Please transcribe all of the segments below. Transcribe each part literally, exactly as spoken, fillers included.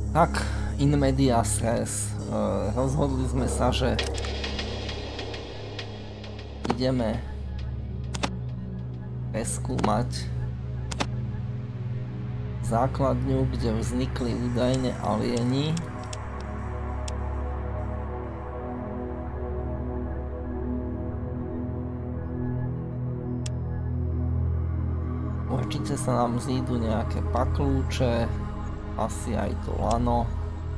Tak, in medias res. Uh, rozhodli sme sa, že ideme preskúmať základňu, kde vznikli údajne alieni. Určite sa nám zídu nejaké paklúče, asi aj to lano.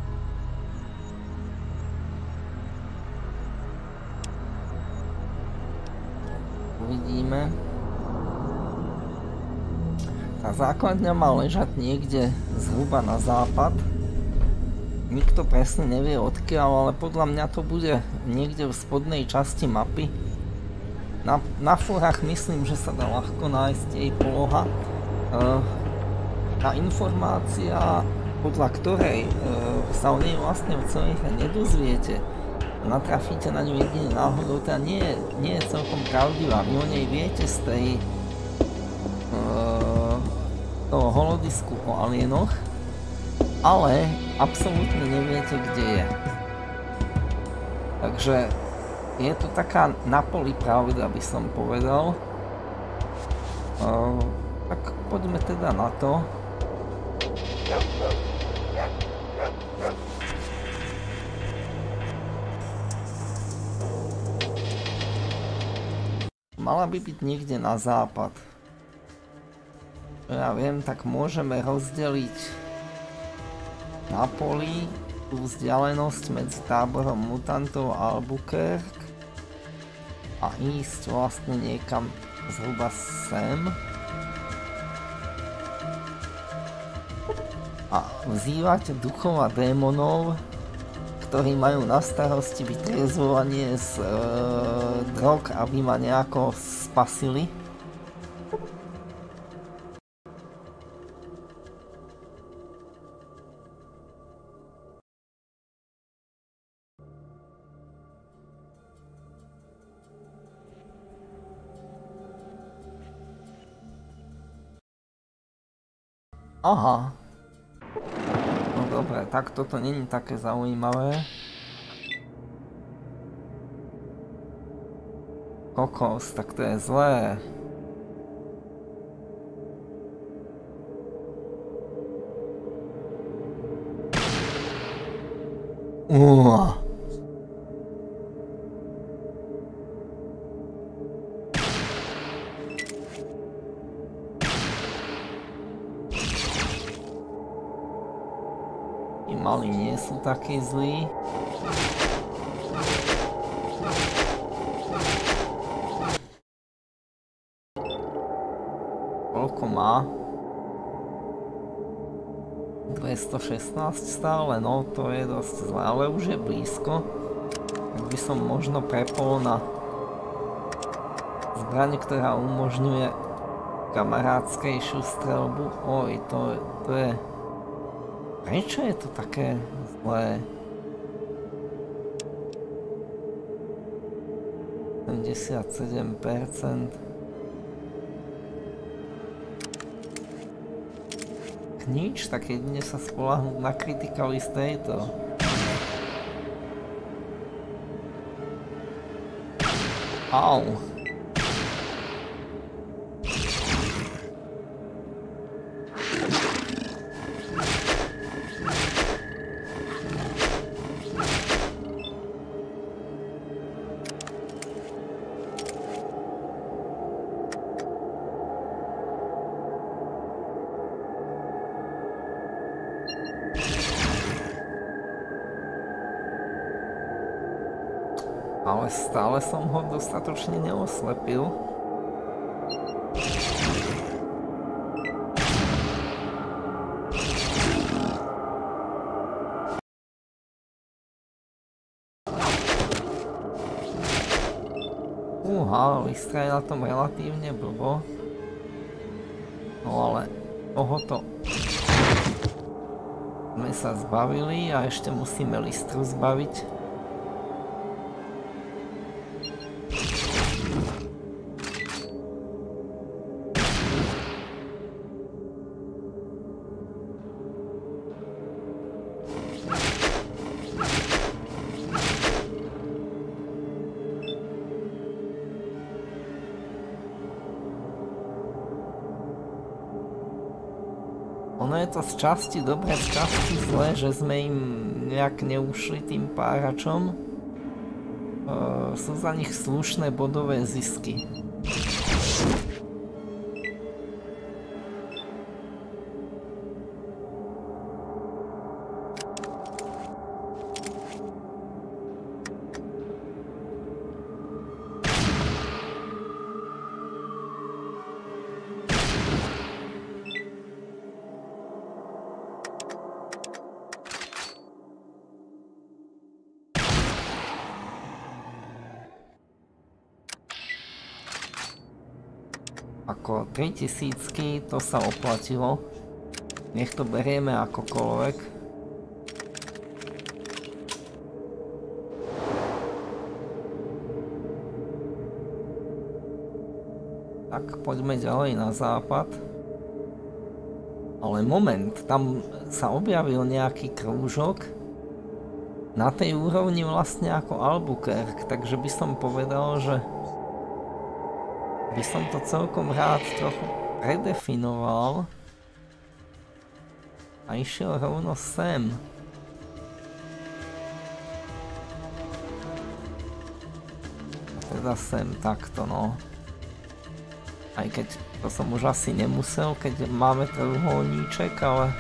Uvidíme. Tá základňa má ležať niekde zhruba na západ. Nikto presne nevie odkiaľ, ale podľa mňa to bude niekde v spodnej časti mapy. Na, na fórach myslím, že sa dá ľahko nájsť jej poloha. E, tá informácia, podľa ktorej e, sa o nej vlastne v celej hre nedozviete, natrafíte na ňu jedine náhodou, teda nie, nie je celkom pravdivá. Vy o nej viete z tej e, toho holodisku o alienoch, ale absolútne neviete, kde je. Takže je to taká na poli pravda, by som povedal. Uh, tak poďme teda na to. Mala by byť niekde na západ. Ja viem, tak môžeme rozdeliť na poli tú vzdialenosť medzi táborom mutantov a Albuquerque a ísť vlastne niekam zhruba sem a vzývať duchov a démonov, ktorí majú na starosti vytriezvovanie z e, drog, aby ma nejako spasili. Aha. No dobre, tak toto není také zaujímavé. Kokos, tak to je zlé. Uaa. Mali nie sú takí zlí. Koľko má? dvestošestnásť stále, no to je dosť zlé, ale už je blízko. Tak by som možno prepol na zbraň, ktorá umožňuje kamarádskejšiu streľbu. Oj, to, to je... Prečo je to také zlé? sedemdesiatsedem percent. Nič, tak jedine sa spoľahnúť na critical z tejto. Au. Ale stále som ho dostatočne neoslepil. Uha, Lystra je na tom relatívne blbo. No ale tohoto sme sa zbavili a ešte musíme Lystru zbaviť. Ono je to z časti dobre, z časti zle, že sme im nejak neušli tým páračom. Uh, sú za nich slušné bodové zisky. Ako tri tisícky, to sa oplatilo. Nech to berieme akokoľvek. Tak poďme ďalej na západ. Ale moment, tam sa objavil nejaký krúžok na tej úrovni vlastne ako Albuquerque, takže by som povedal, že by som to celkom rád trochu predefinoval a išiel rovno sem. A teda sem takto, no. Aj keď to som už asi nemusel, keď máme trojuholníček, ale...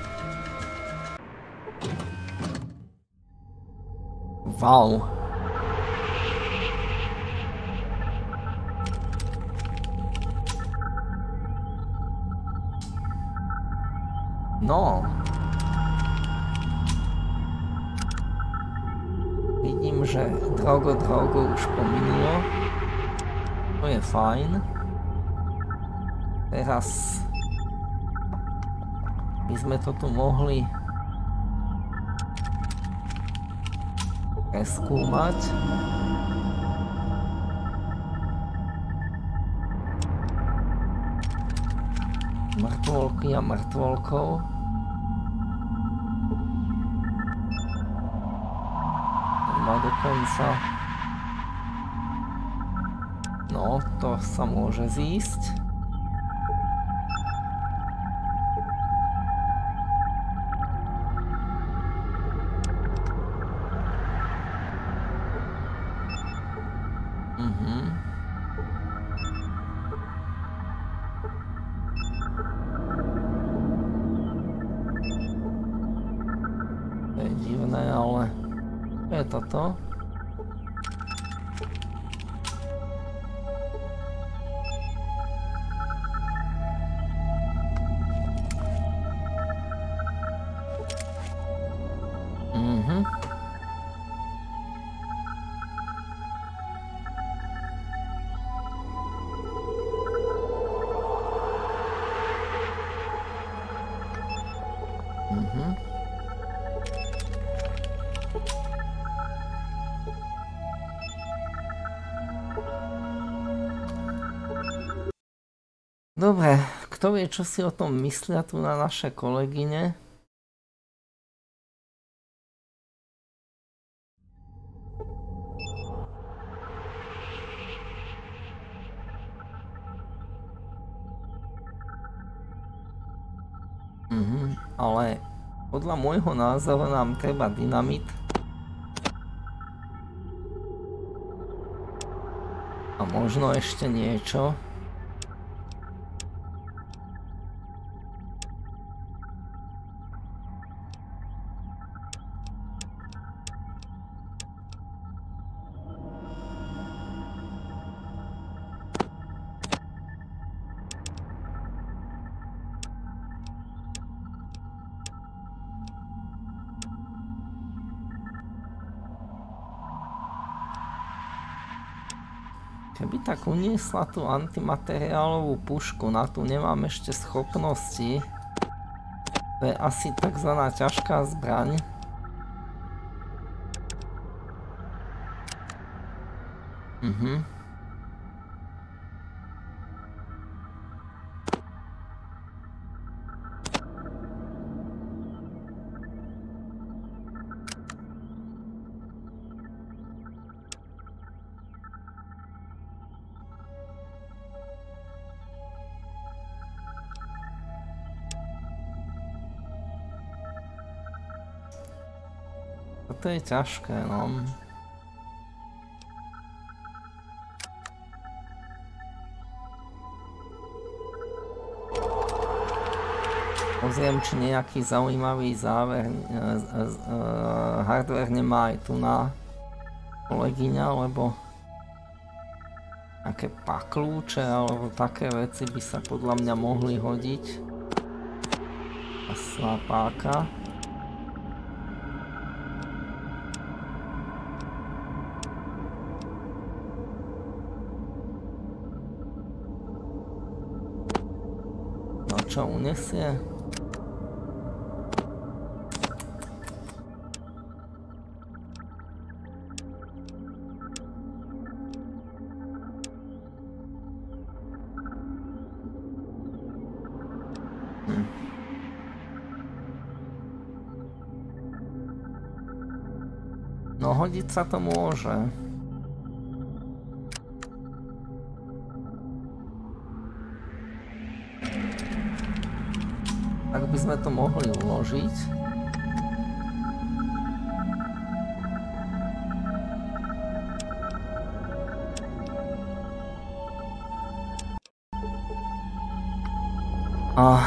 Wow. No. Vidím, že Drogo Drogo už pominulo. To je fajn. Teraz by sme to tu mohli preskúmať. Mŕtvolky a mŕtvolkov. Má dokonca... No, to sa môže zísť. Mhm. To je divné, ale... Čo je toto? Mhm. Mhm. Dobre, kto vie, čo si o tom myslia tu na naše kolegyne? Mhm, ale podľa môjho názoru nám treba dynamit. A možno ešte niečo. Keby tak uniesla tú antimateriálovú pušku, na tú nemám ešte schopnosti. To je asi takzvaná ťažká zbraň. Mhm. To je ťažké, no. Pozriem, či nejaký zaujímavý záver, uh, uh, hardware nemá aj tu na kolegyňa, lebo nejaké pakľúče alebo také veci by sa podľa mňa mohli hodiť. Pasná páka. No čo, unesie? No hodiť sa to môže. Tak by sme to mohli uložiť. Ah.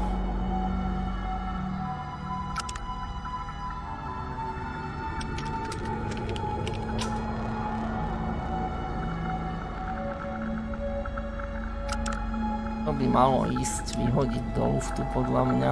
By malo ísť vyhodiť do luftu podľa mňa.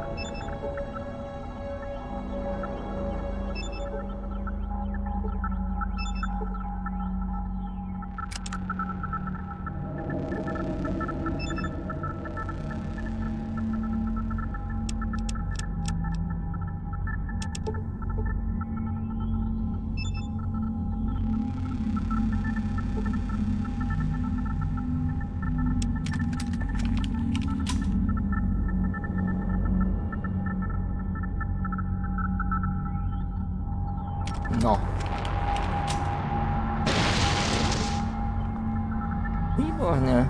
No. Výborne.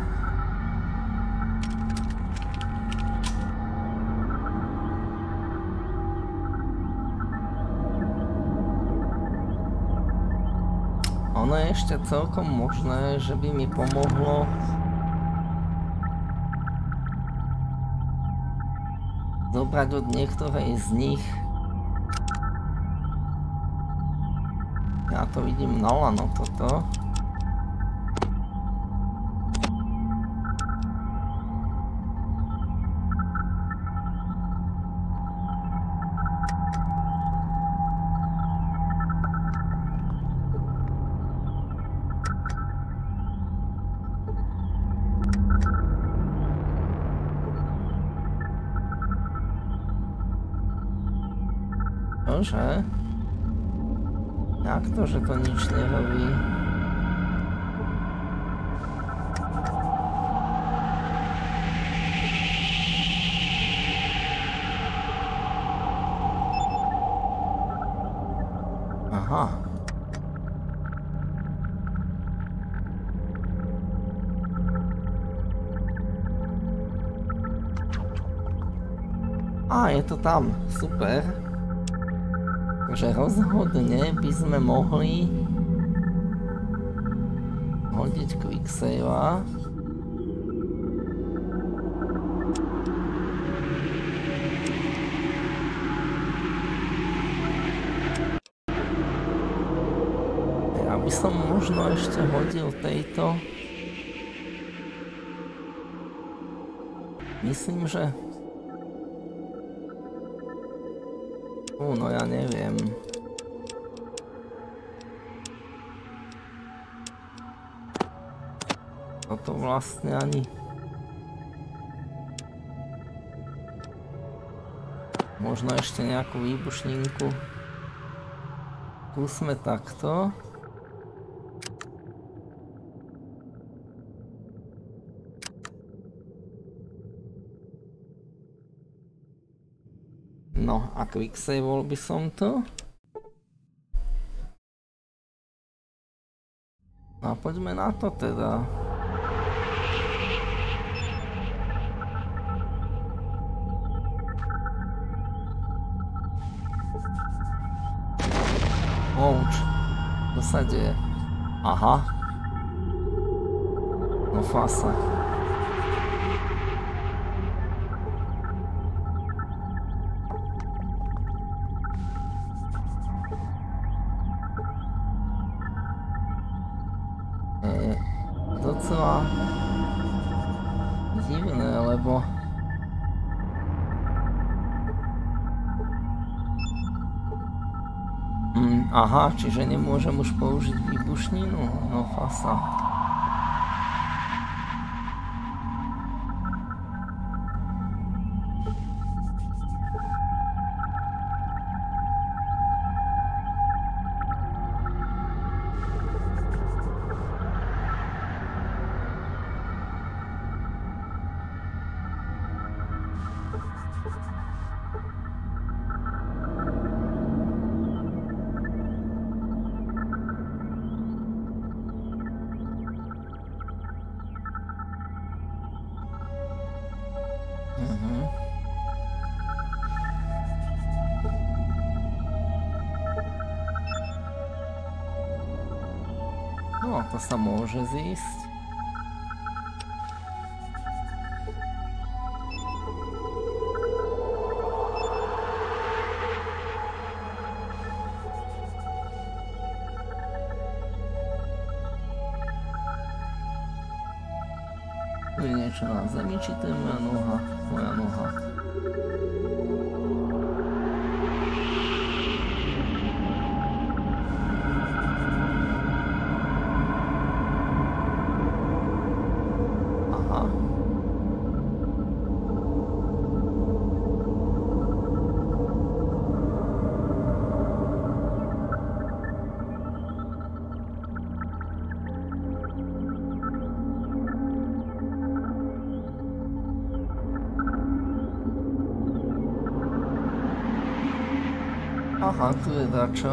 Ono je ešte celkom možné, že by mi pomohlo zobrať od niektorej z nich. Ja to vidím na lano toto. Čože? Jak to, že to nič nerobí? Aha. Á, je to tam. Super. Takže rozhodne by sme mohli hodiť quicksave. Ja by som možno ešte hodil tejto. Myslím, že Uh, no ja neviem. Toto vlastne ani... Možno ešte nejakú výbušninku. Skúsme takto. No a quicksaveol by som to. A poďme na to teda. Ouč. Co sa deje? Aha. No fasa. Je docela divné, lebo mm, aha, čiže nemôžem už použiť výbušninu? No fasa. No, to sa môže zísť. Tu je niečo na zemi, či to je moja noha? Moja noha. Aha, tu je dačo.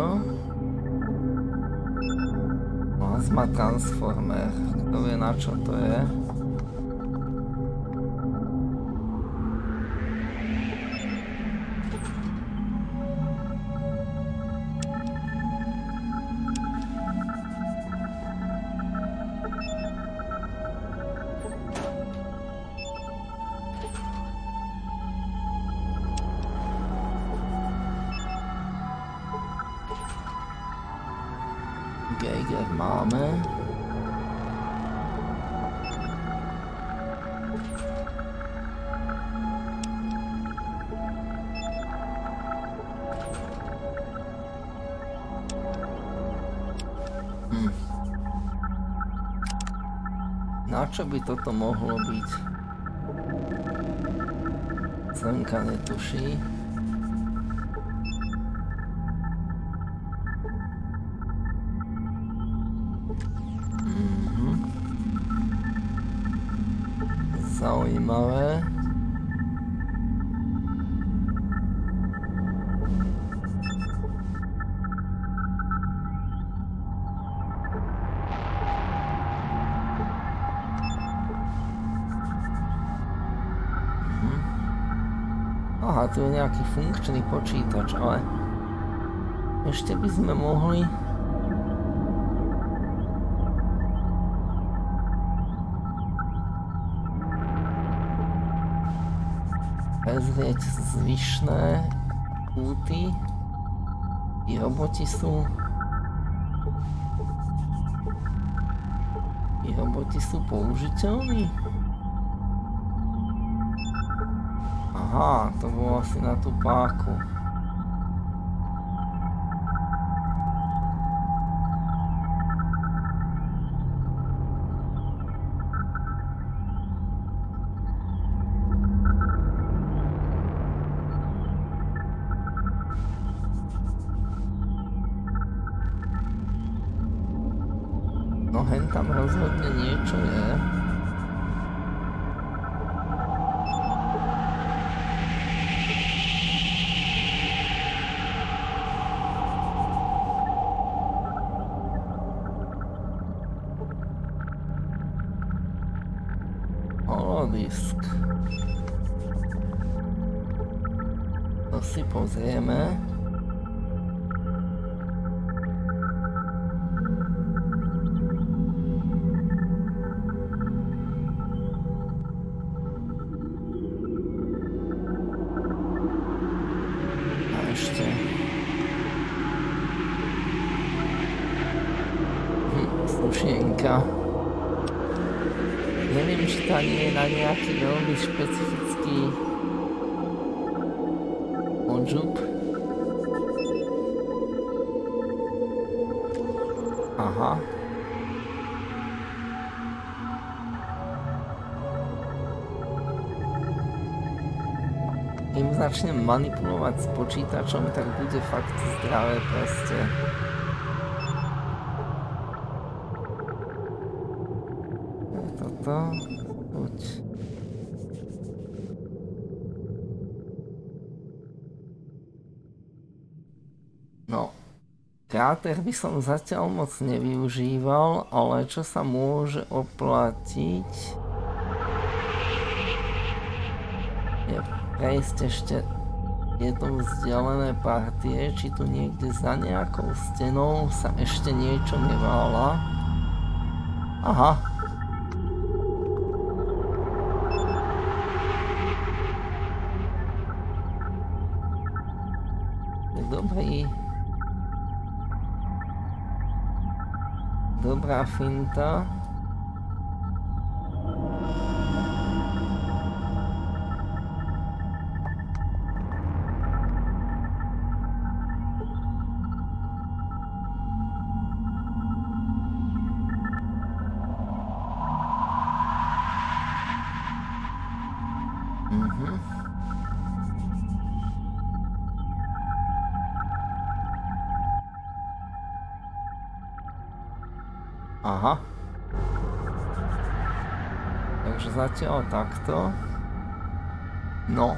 Plazma transformer. Kto vie, na čo to je? Geiger máme. Hm. Na čo by toto mohlo byť? Slenka netuší. Zaujímavé. Mhm. Aha, tu je nejaký funkčný počítač, ale ešte by sme mohli prezrieť zvyšné púty. Tí roboti sú... Tí roboti sú použiteľní? Aha, to bolo asi na tú páku. No hen tam rozhodne niečo je. Holodisk. To si pozrieme. sušienka. Neviem, či to nie je na nejaký veľmi špecifický odžup. Aha. Keď začnem manipulovať s počítačom, tak bude fakt zdravé proste. Toto. Poď. No. Kráter by som zatiaľ moc nevyužíval, ale čo sa môže oplatiť je prejsť ešte jednou vzdialené partie, či tu niekde za nejakou stenou sa ešte niečo nevála. Aha. Dobrý. Dobrá finta. Aha. Takže zatiaľ takto. No.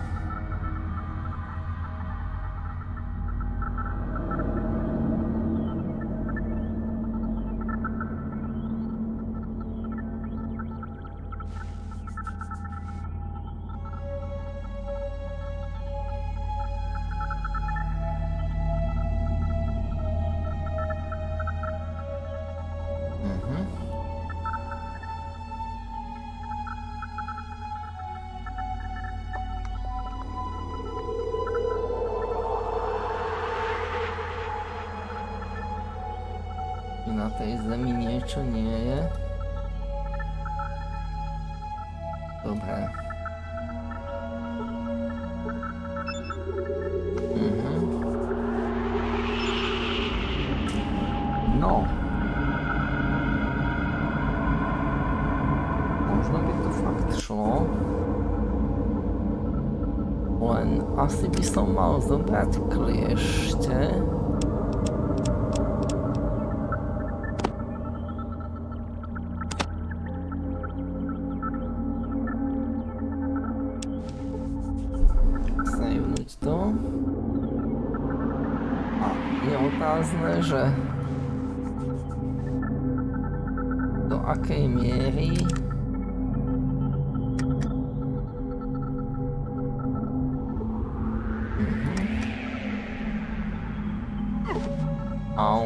Na tej zemi niečo nie je. Dobre. Mhm. No. Možno by to fakt šlo. Len asi by som mal zobrať kliešte. Že do akej miery mhm. Au.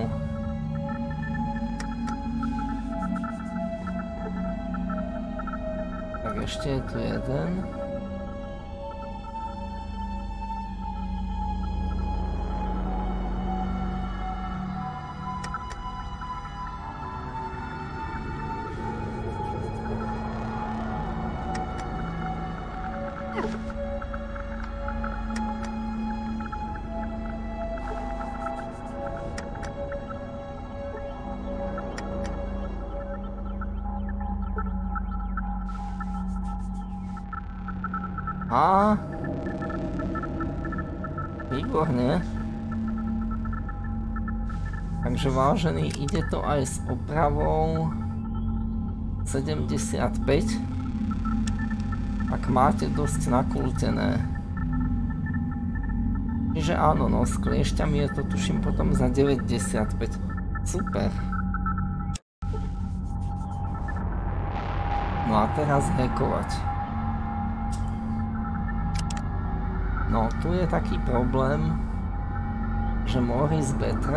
Tak ešte je tu jeden. A výborne. Takže vážený, ide to aj s opravou sedemdesiatpäť. Ak máte dosť nakultené. Čiže áno, no s kliešťami je to tuším potom za deväťdesiatpäť. Super. No a teraz hackovať. No, tu je taký problém, že Maurice Better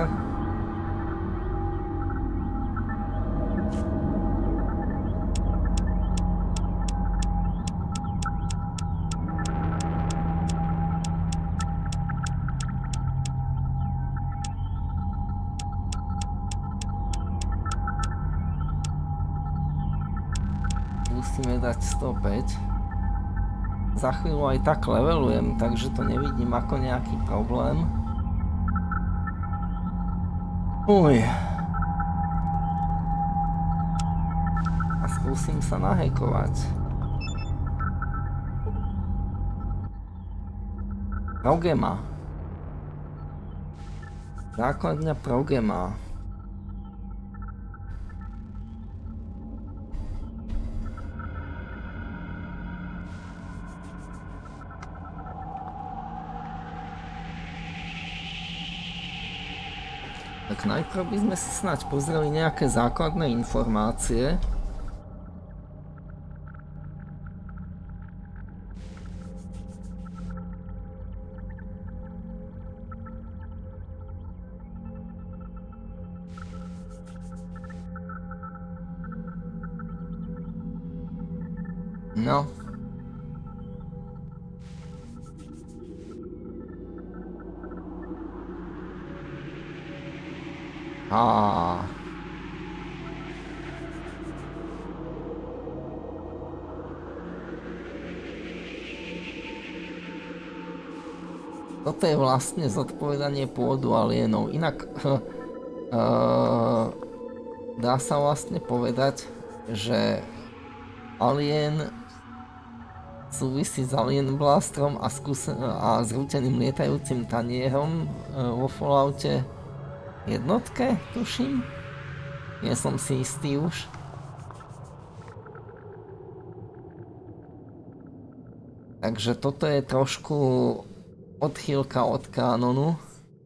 musíme dať sto päť. Za chvíľu aj tak levelujem, takže to nevidím ako nejaký problém. Uj. A skúsim sa nahackovať. Progema. Základňa Progema. Tak najprv by sme si snáď pozreli nejaké základné informácie. No. Á. Toto je vlastne zodpovedanie pôdu alienov. Inak uh, dá sa vlastne povedať, že alien súvisí s Alien Blasterom a, skúsen- a zrúteným lietajúcim tanierom uh, vo Falloute jednotke, tuším. Nie som si istý už. Takže toto je trošku odchýlka od kánonu.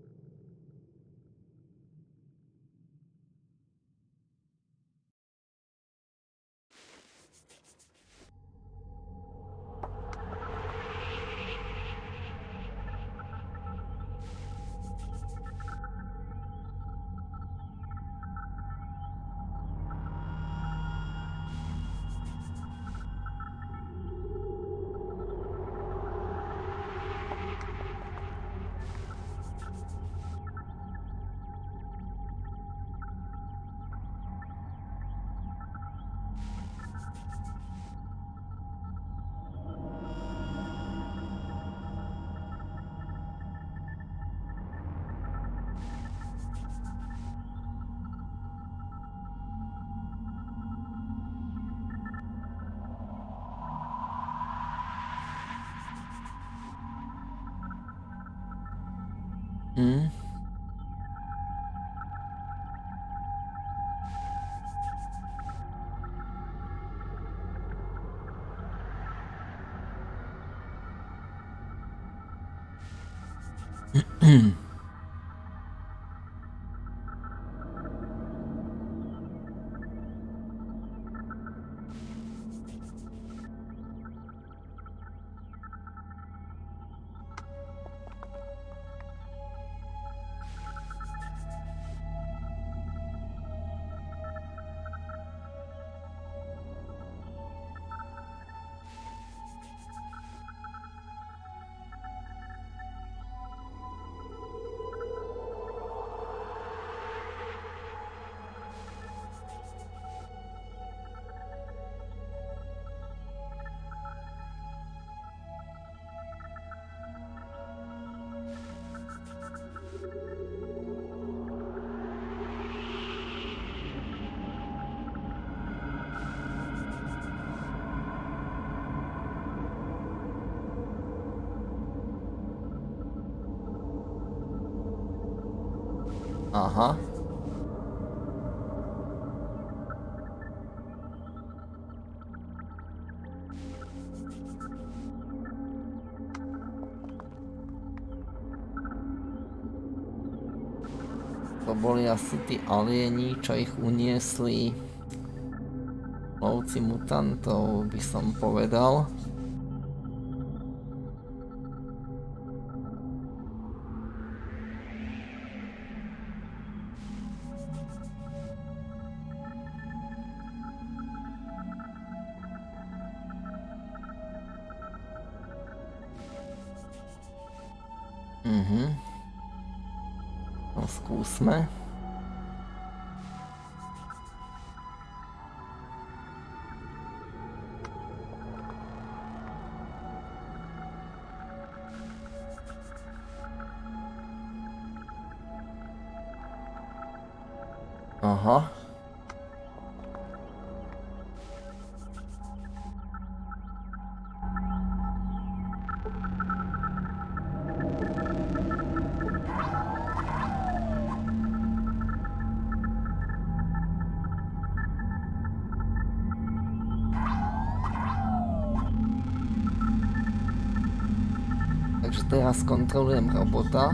Hmm. Aha. To boli asi tí alieni, čo ich uniesli lovci mutantov, by som povedal. Mhm. No skúsme. Aha. Takže teraz kontrolujem robota.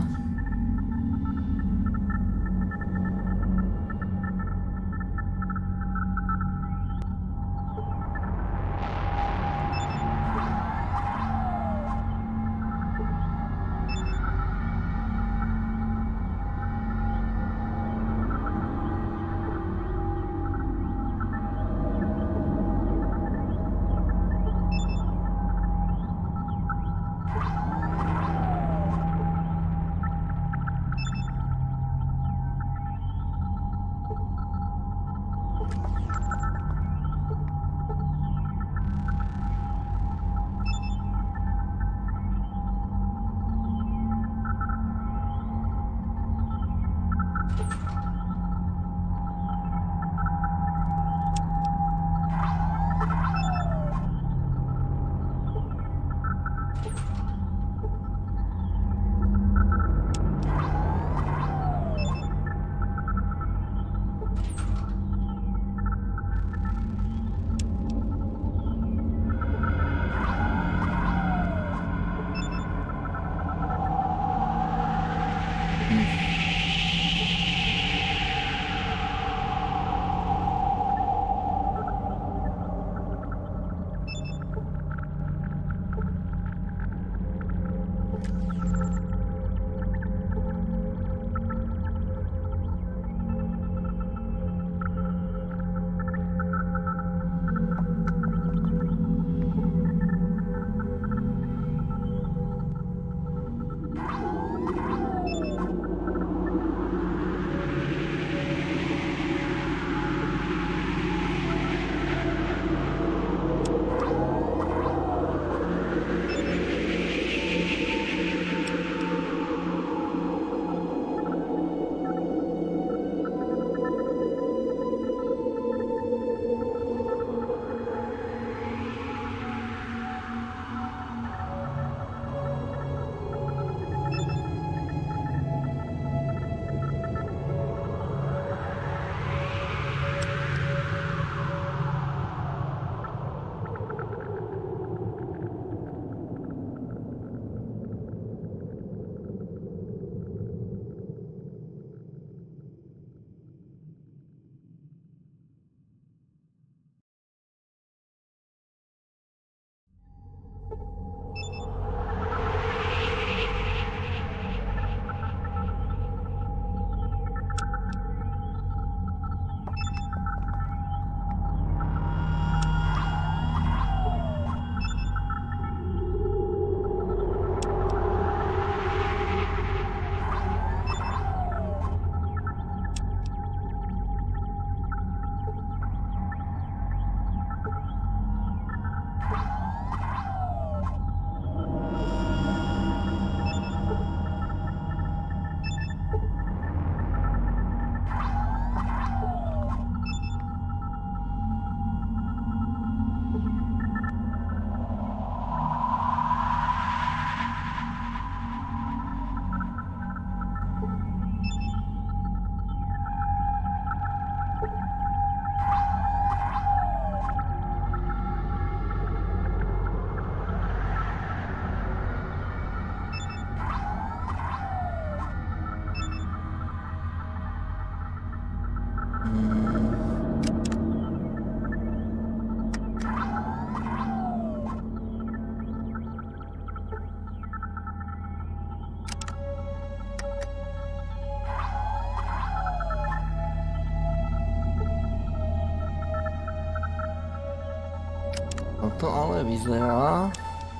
To ale vyzerá.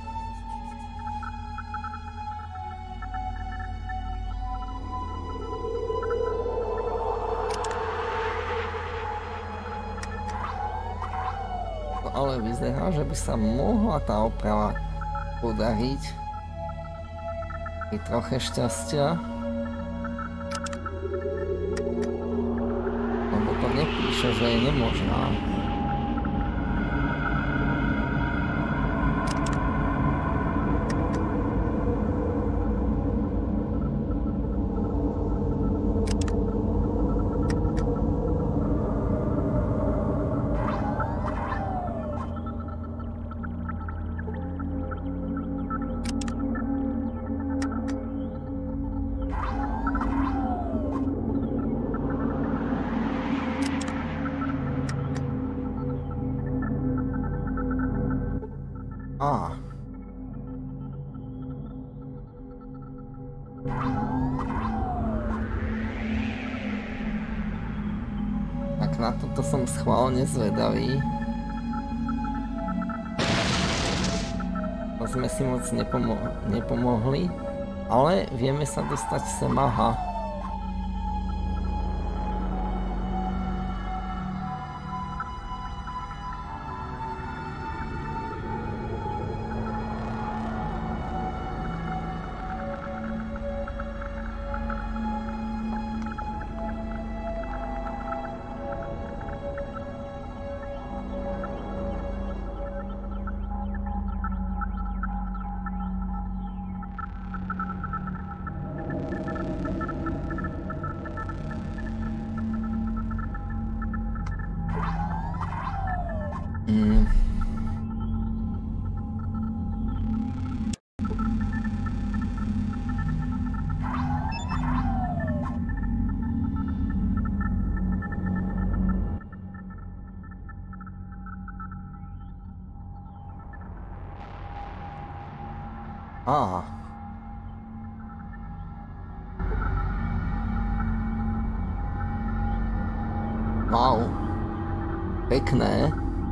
To ale vyzerá, že by sa mohla tá oprava podariť. Pri troche šťastia. No nepíše, že je nemožná. Á. Tak na toto som schválne zvedavý. To sme si moc nepomo- nepomohli, ale vieme sa dostať sem, aha. Mm. Á. Wow. Pekné.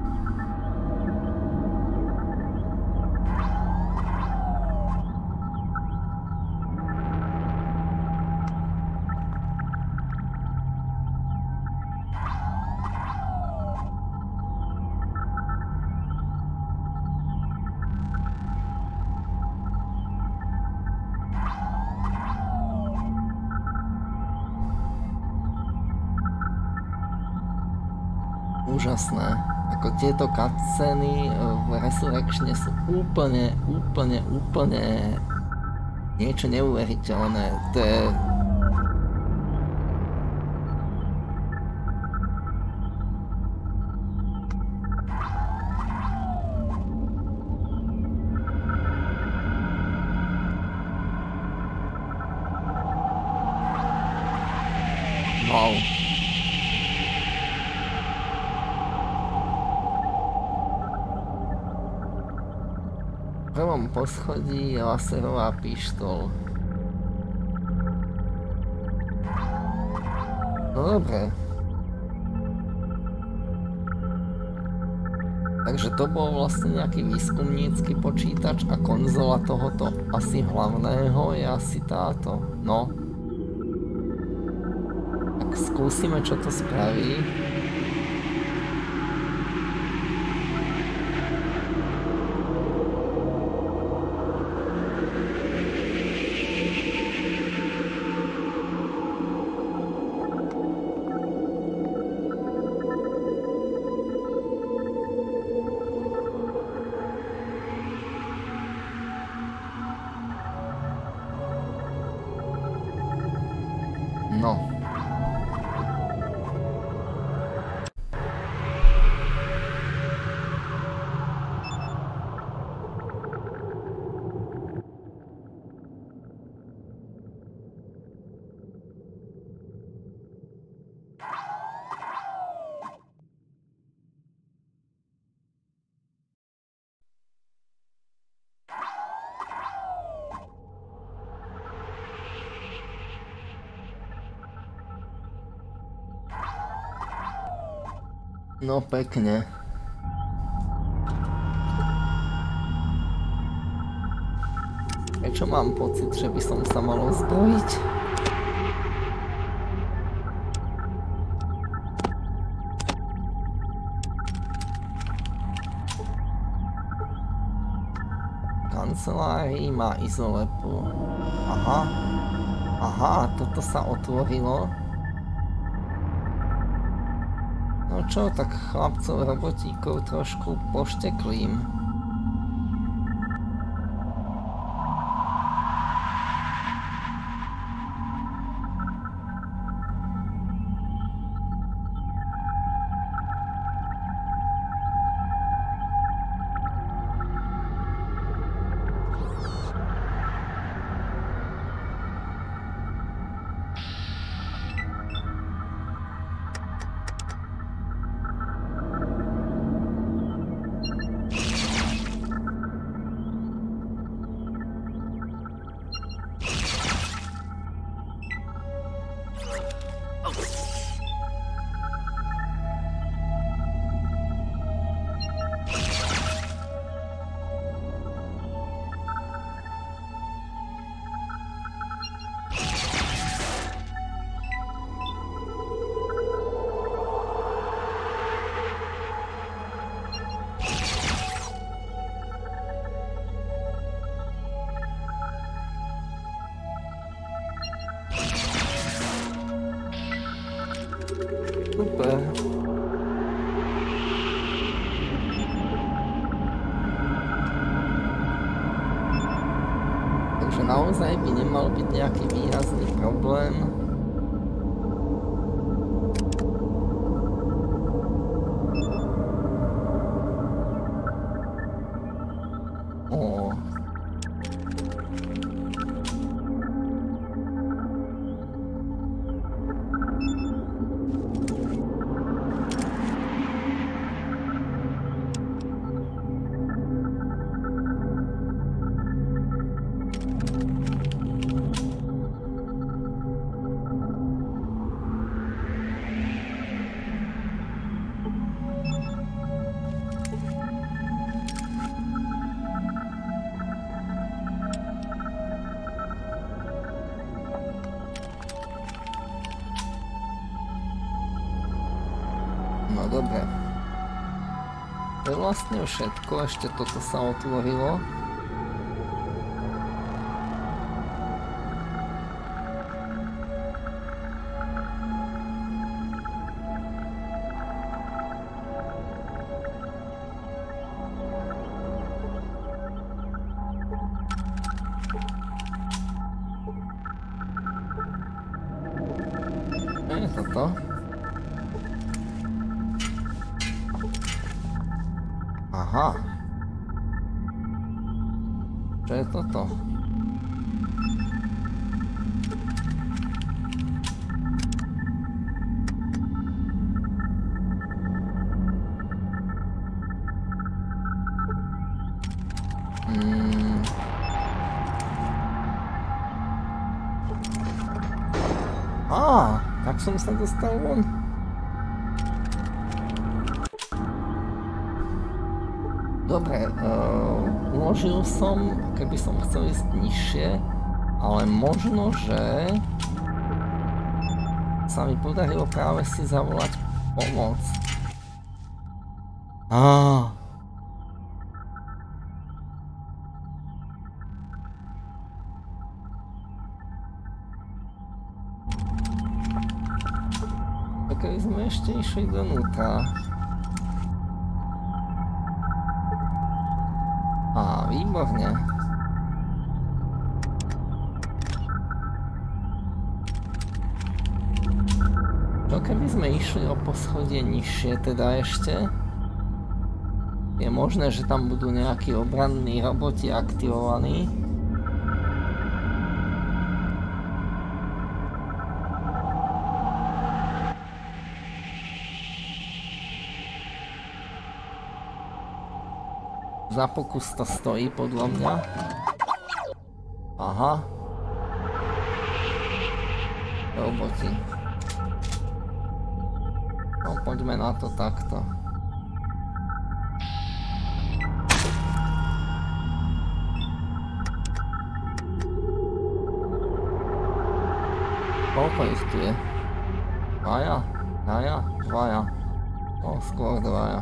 Úžasné. Ako tieto cutscény v Resurrectione sú úplne, úplne, úplne niečo neuveriteľné. To je... Wow. V prvom poschodí je laserová pištol. No dobre. Takže to bol vlastne nejaký výskumnícky počítač a konzola tohoto asi hlavného je asi táto. No. Tak skúsime, čo to spraví. No. No pekne. Prečo mám pocit, že by som sa mal ozbrojiť? Kancelárii má izolepu. Aha. Aha, toto sa otvorilo. No čo, tak chlapcov, robotíkov trošku pošteklím. Super. Takže naozaj by nemal byť nejaký výrazný problém. No dobre. To je vlastne všetko, ešte toto sa otvorilo. Čo je toto? Aha. Čo je toto? Hmm. Á, tak som sa dostal von. Dobre, uh, uložil som, keby som chcel ísť nižšie, ale možno, že sa mi podarilo práve si zavolať pomoc. Á. Keby sme ešte išli donútra. Á, výborne. Čo keby sme išli o poschodie nižšie teda ešte? Je možné, že tam budú nejakí obranní roboti aktivovaní. Za pokus to stojí, podľa mňa. Aha. Roboti. No, poďme na to takto. Koľko ich tu je? Dvaja? Dvaja? Dvaja. No, skôr dvaja.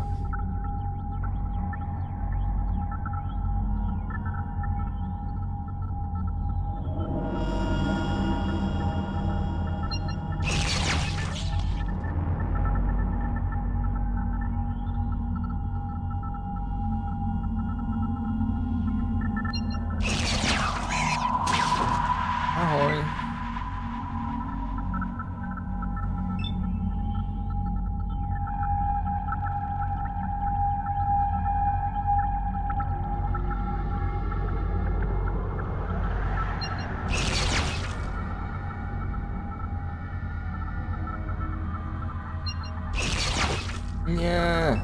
Nie.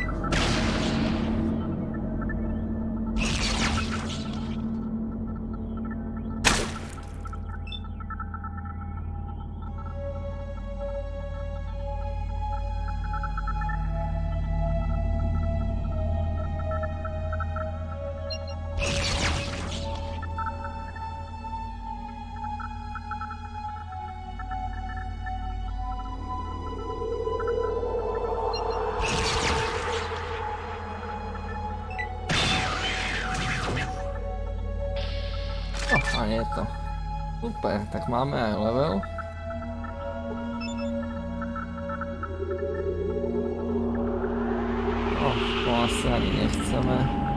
A je to. Super, tak máme aj level. No, to asi ani nechceme.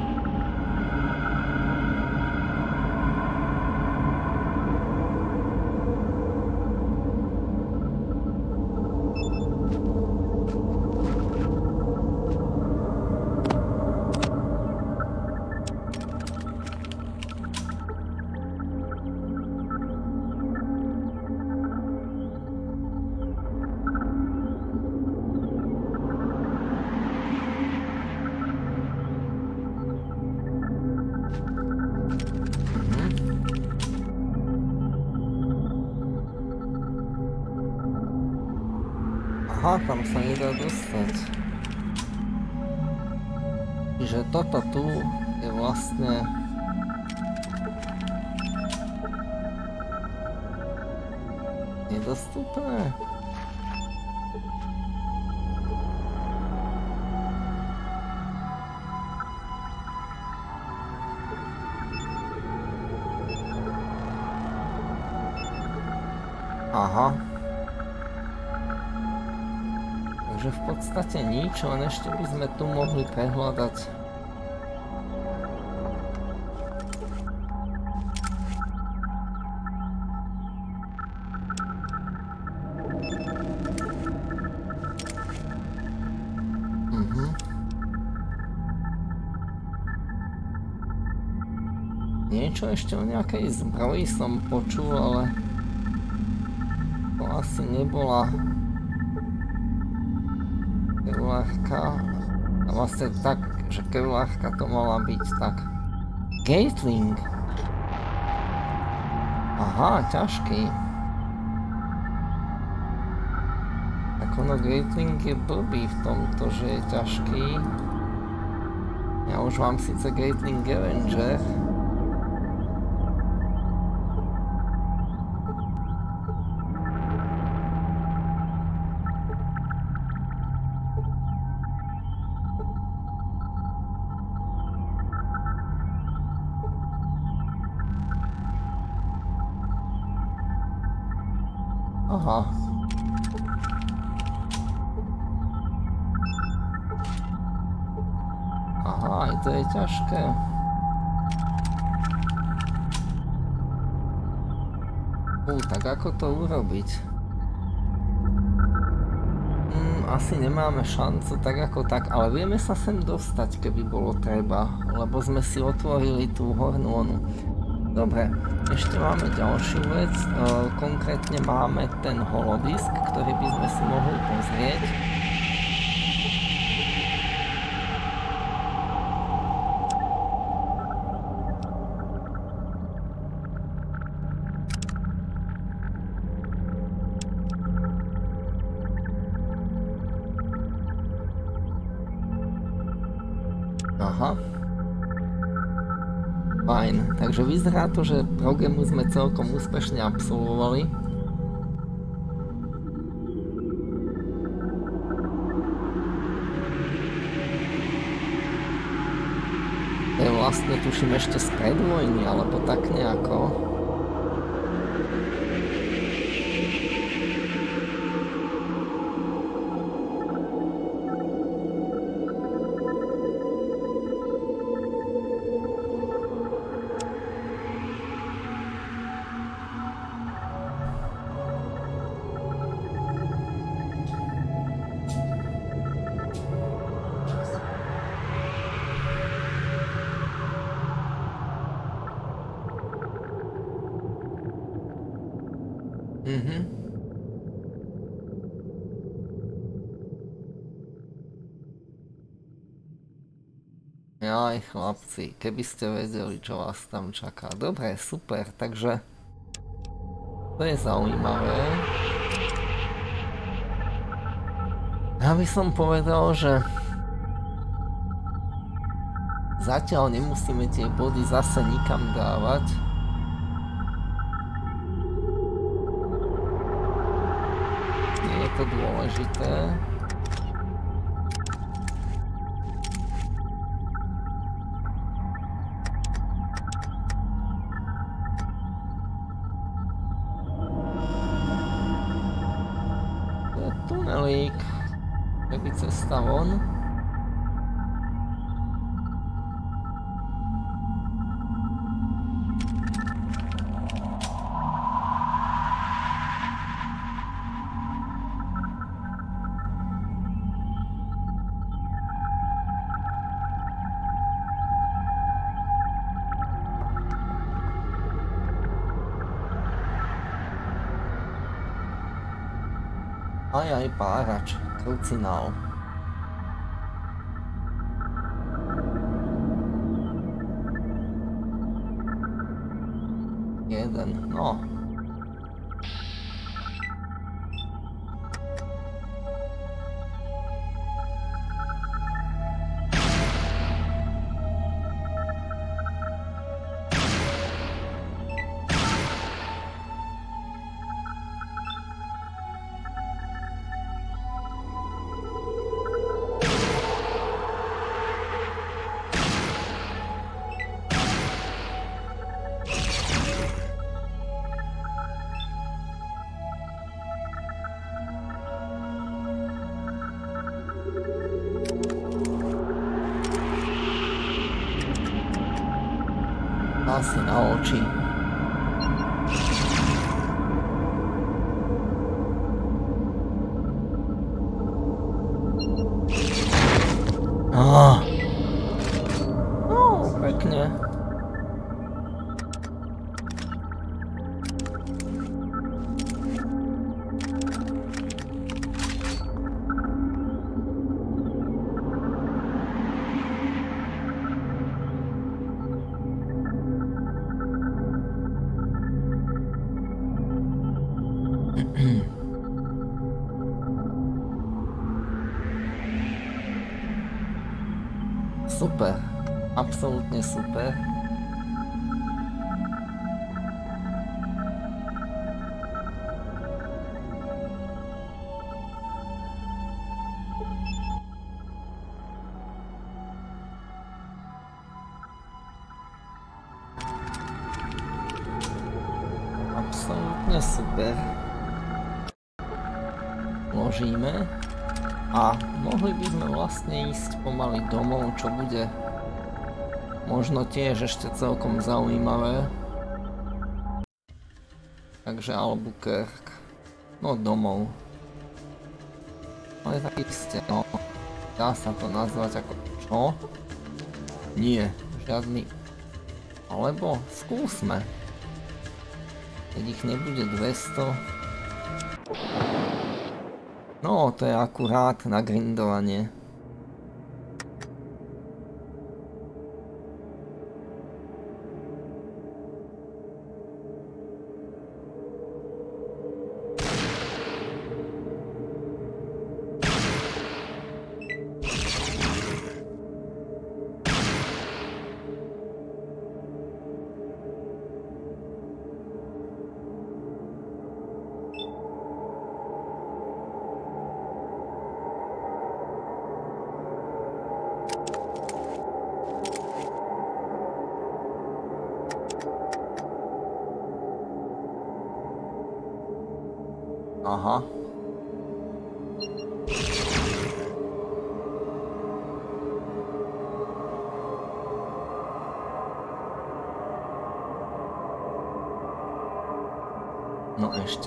Aha, tam sa nedá dostať. Čiže toto tu je vlastne nedostupné. Aha. Takže v podstate nič, len ešte by sme tu mohli prehľadať. Mhm. Niečo ešte o nejakej zbroji som počul, ale to asi nebola Kevlarka. A vlastne tak, že Kevlarka to mala byť tak. Gatling. Aha, ťažký. Tak ono Gatling je blbý v tomto, že je ťažký. Ja už mám síce Gatling Avenger. Aha. Aha, aj to je ťažké. Ú, tak ako to urobiť? Hm, asi nemáme šancu tak ako tak, ale vieme sa sem dostať, keby bolo treba, lebo sme si otvorili tú hornú onu. Dobre, ešte máme ďalšiu vec, e, konkrétne máme ten holodisk, ktorý by sme si mohli pozrieť. Aha. Fajn, takže vyzerá to, že progemu sme celkom úspešne absolvovali. To je vlastne, tuším, ešte z predvojny, alebo tak nejako. Mhm. Jaj, chlapci, keby ste vedeli, čo vás tam čaká. Dobre, super, takže to je zaujímavé. Ja by som povedal, že zatiaľ nemusíme tie body zase nikam dávať. Nie je to dôležité. To je tunelík. Keby cesta von. Aj aj párač, krucinál. Jeden, no. Asi na oči. Ah. No, pekne. Super, absolútne super. Absolútne super. Vložíme. A mohli by sme vlastne ísť pomaly domov, čo bude možno tiež ešte celkom zaujímavé. Takže Albuquerque, no domov. Ale tak iste, no, dá sa to nazvať ako čo? Nie, žiadny, alebo skúsme. Keď ich nebude dvesto. No, to je akurát na grindovanie. Aha. No ešte.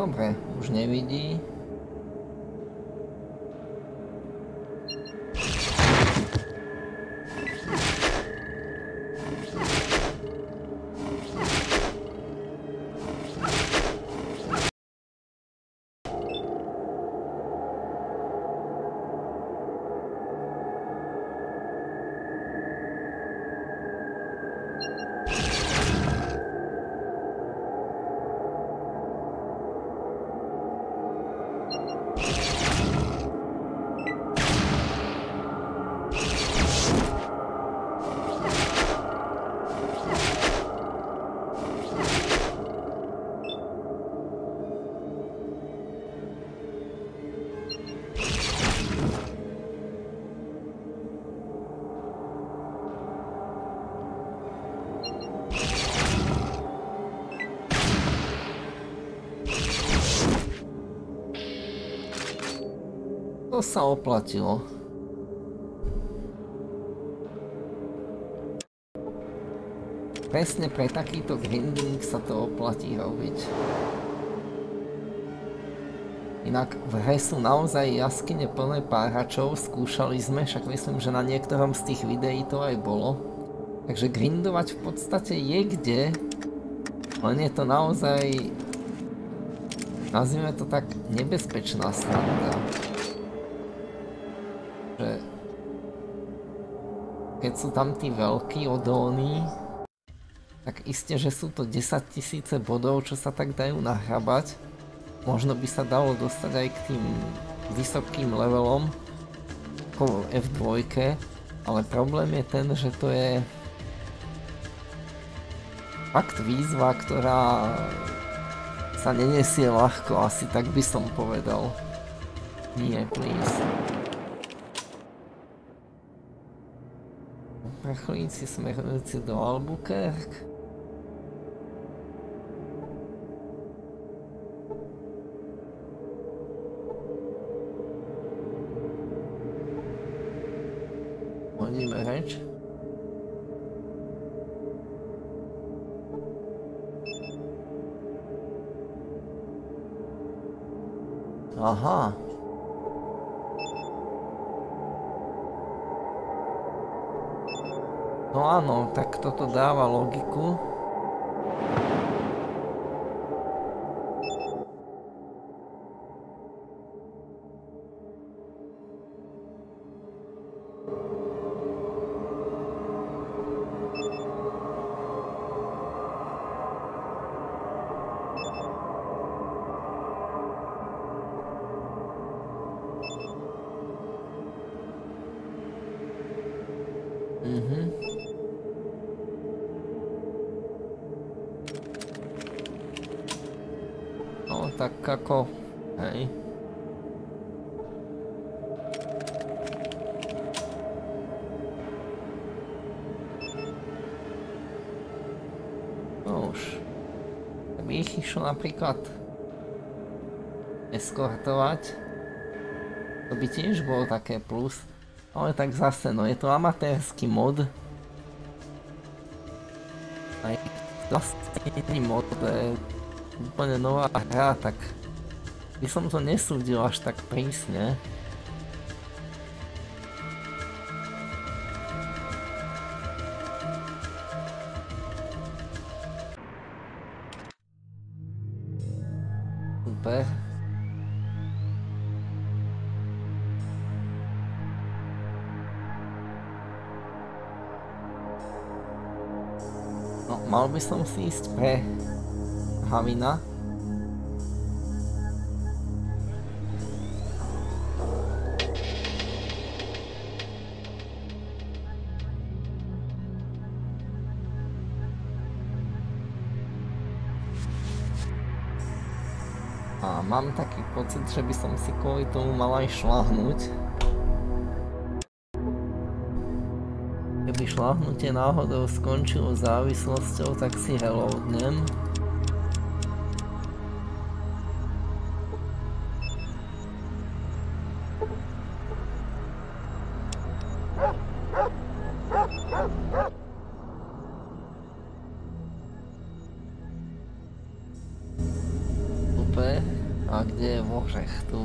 dobre, už nevidí. To sa oplatilo. Presne pre takýto grinding sa to oplatí robiť. Inak v hre sú naozaj jaskyne plné páračov, skúšali sme, však myslím, že na niektorom z tých videí to aj bolo. Takže grindovať v podstate je kde, len je to naozaj, nazvime to tak, nebezpečná strana. Že keď sú tam tí veľkí odolní, tak iste, že sú to desaťtisíce bodov, čo sa tak dajú nahrabať. Možno by sa dalo dostať aj k tým vysokým levelom ako ef dva, ale problém je ten, že to je fakt výzva, ktorá sa nenesie ľahko, asi tak by som povedal. Nie, please. Uprchlíci smerujúci do Albuquerque. Hodíme reč. Aha. No áno, tak toto dáva logiku. Mhm. No tak ako, hej. No už. Keby ich išlo napríklad eskortovať, to by tiež bolo také plus. Ale tak zase, no je to amatérsky mod. Aj vlastný mod, to je úplne nová hra, tak by som to nesúdil až tak prísne. Super. No, mal by som si ísť pre Havina. A mám taký pocit, že by som si kvôli tomu mal aj šľahnúť. Keby šľahnutie náhodou skončilo závislosťou, tak si reloadnem. Super. žechtu.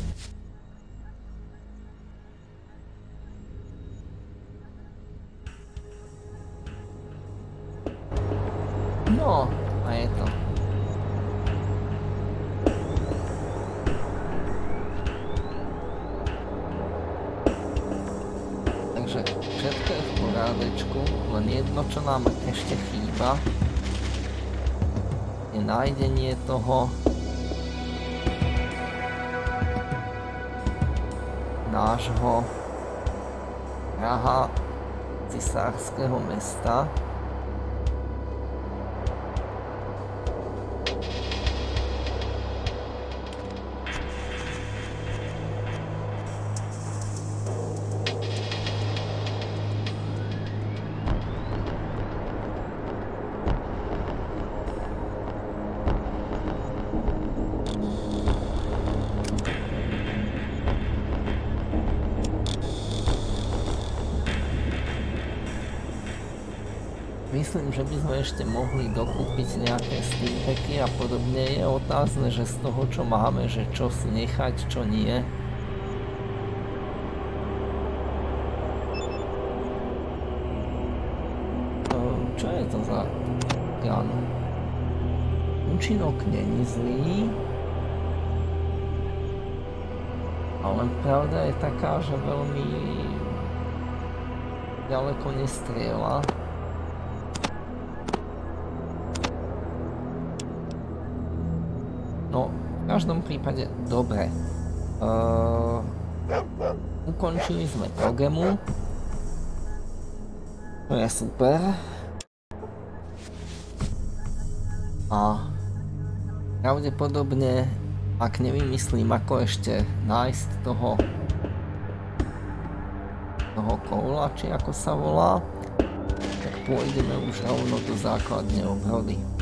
No, a je to. Takže všetko je v porádečku, len jedno, čo nám ešte chýba, je nájdenie toho nášho Praha cisárskeho mesta. Myslím, že by sme ešte mohli dokúpiť nejaké steampacky a podobne. Je otázne, že z toho, čo máme, že čo si nechať, čo nie. Čo je to za gun? Účinok není zlý. Ale pravda je taká, že veľmi ďaleko nestrieľa. No, v každom prípade dobre. Uh, ukončili sme progemu. To je super. A pravdepodobne, ak nevymyslím, ako ešte nájsť toho toho koula, či ako sa volá, tak pôjdeme už rovno do základnej obrody.